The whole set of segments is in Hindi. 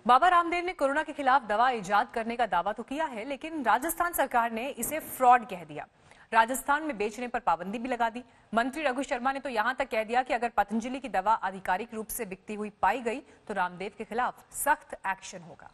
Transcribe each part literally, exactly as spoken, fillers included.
बाबा रामदेव ने कोरोना के खिलाफ दवा इजाद करने का दावा तो किया है, लेकिन राजस्थान सरकार ने इसे फ्रॉड कह दिया। राजस्थान में बेचने पर पाबंदी भी लगा दी। मंत्री रघु शर्मा ने तो यहां तक कह दिया कि अगर पतंजलि की दवा आधिकारिक रूप से बिकती हुई पाई गई तो रामदेव के खिलाफ सख्त एक्शन होगा।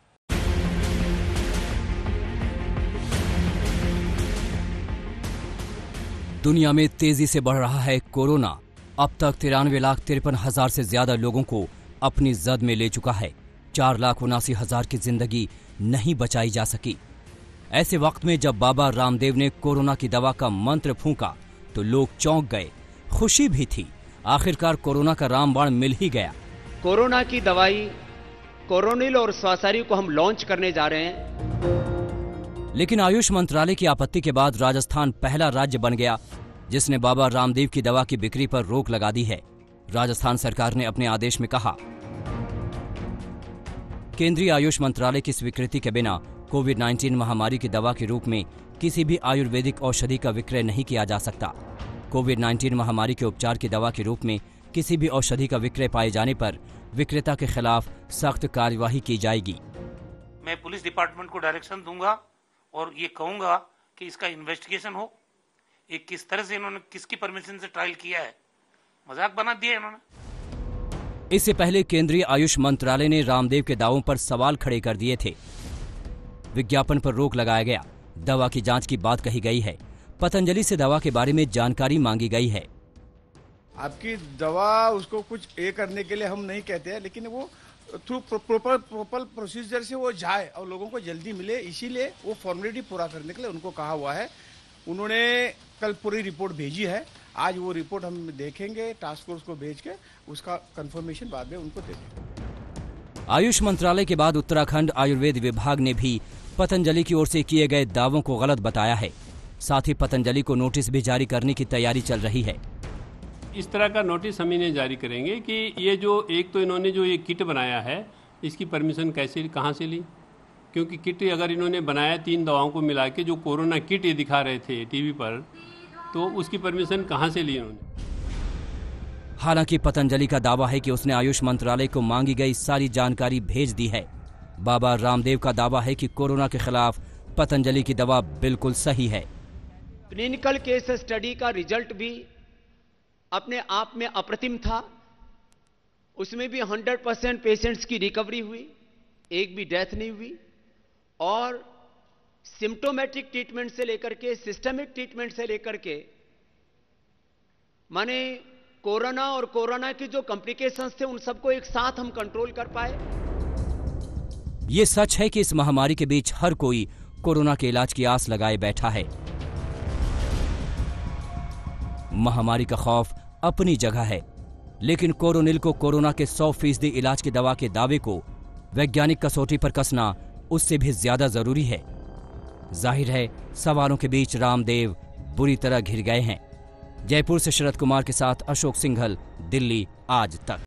दुनिया में तेजी से बढ़ रहा है कोरोना। अब तक तिरानवे लाख तिरपन हजार से ज्यादा लोगों को अपनी जद में ले चुका है। चार लाख उनासी हजार की जिंदगी नहीं बचाई जा सकी। ऐसे वक्त में जब बाबा रामदेव ने कोरोना की दवा का मंत्र फूंका तो लोग चौंक गए। खुशी भी थी, आखिरकार कोरोना का रामबाण मिल ही गया। कोरोना की दवाई कोरोनिल और स्वासारी को हम लॉन्च करने जा रहे हैं। लेकिन आयुष मंत्रालय की आपत्ति के बाद राजस्थान पहला राज्य बन गया जिसने बाबा रामदेव की दवा की बिक्री पर रोक लगा दी है। राजस्थान सरकार ने अपने आदेश में कहा, केंद्रीय आयुष मंत्रालय की स्वीकृति के बिना कोविड उन्नीस महामारी की दवा के रूप में किसी भी आयुर्वेदिक औषधि का विक्रय नहीं किया जा सकता। कोविड उन्नीस महामारी के उपचार की दवा के रूप में किसी भी औषधि का विक्रय पाए जाने पर विक्रेता के खिलाफ सख्त कार्यवाही की जाएगी। मैं पुलिस डिपार्टमेंट को डायरेक्शन दूंगा और ये कहूंगा कि इसका इन्वेस्टिगेशन हो। ये किस तरह से इन्होंने किसकी परमिशन से ट्रायल किया है, मजाक बना दिया इन्होंने। इससे पहले केंद्रीय आयुष मंत्रालय ने रामदेव के दावों पर सवाल खड़े कर दिए थे। विज्ञापन पर रोक लगाया गया, दवा की जांच की बात कही गई है, पतंजलि से दवा के बारे में जानकारी मांगी गई है। आपकी दवा उसको कुछ ए करने के लिए हम नहीं कहते हैं, लेकिन वो थ्रू प्रॉपर प्रॉपर प्रोसीजर से वो जाए और लोगों को जल्दी मिले, इसीलिए वो फॉर्मेलिटी पूरा करने के लिए उनको कहा हुआ है। उन्होंने कल पूरी रिपोर्ट भेजी है, आज वो रिपोर्ट हम देखेंगे, टास्क फोर्स को भेज के उसका कंफर्मेशन बाद में उनको दे देंगे। आयुष मंत्रालय के बाद उत्तराखंड आयुर्वेद विभाग ने भी पतंजलि की ओर से किए गए दावों को गलत बताया है। साथ ही पतंजलि को नोटिस भी जारी करने की तैयारी चल रही है। इस तरह का नोटिस हम इन्हें जारी करेंगे कि ये जो एक तो इन्होंने जो ये किट बनाया है इसकी परमिशन कैसे कहाँ से ली, क्योंकि किट अगर इन्होंने बनाया तीन दवाओं को मिला के जो कोरोना किट ये दिखा रहे थे टीवी पर, तो उसकी परमिशन कहाँ से ली इन्होंने। हालांकि पतंजलि का दावा है कि उसने आयुष मंत्रालय को मांगी गई सारी जानकारी भेज दी है। बाबा रामदेव का दावा है कि कोरोना के खिलाफ पतंजलि की दवा बिल्कुल सही है। क्लिनिकल केस स्टडी का रिजल्ट भी अपने आप में अप्रतिम था। उसमें भी सौ परसेंट पेशेंट्स की रिकवरी हुई, एक भी डेथ नहीं हुई। और सिम्टोमेटिक ट्रीटमेंट से लेकर के सिस्टमिक ट्रीटमेंट से लेकर के माने कोरोना और कोरोना की जो कॉम्प्लिकेशंस थे उन सबको एक साथ हम कंट्रोल कर पाए। ये सच है कि इस महामारी के बीच हर कोई कोरोना के इलाज की आस लगाए बैठा है। महामारी का खौफ अपनी जगह है, लेकिन कोरोनिल को कोरोना के सौ फीसदी इलाज की दवा के दावे को वैज्ञानिक कसौटी पर कसना उससे भी ज्यादा जरूरी है। जाहिर है सवालों के बीच रामदेव बुरी तरह घिर गए हैं। जयपुर से शरद कुमार के साथ अशोक सिंघल, दिल्ली आज तक।